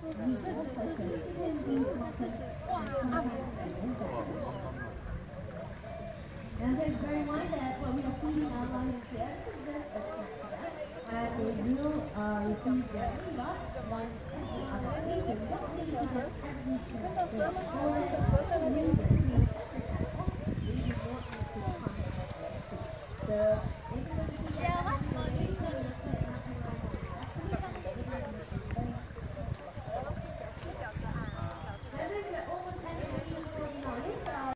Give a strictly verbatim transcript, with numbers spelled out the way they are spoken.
And just bear in mind that what we are feeding our lions here is just a snack for them. And we will uh, receive their lots once every other week. So we don't see them every single day. So that's really the necessity. We do not need to contact them. The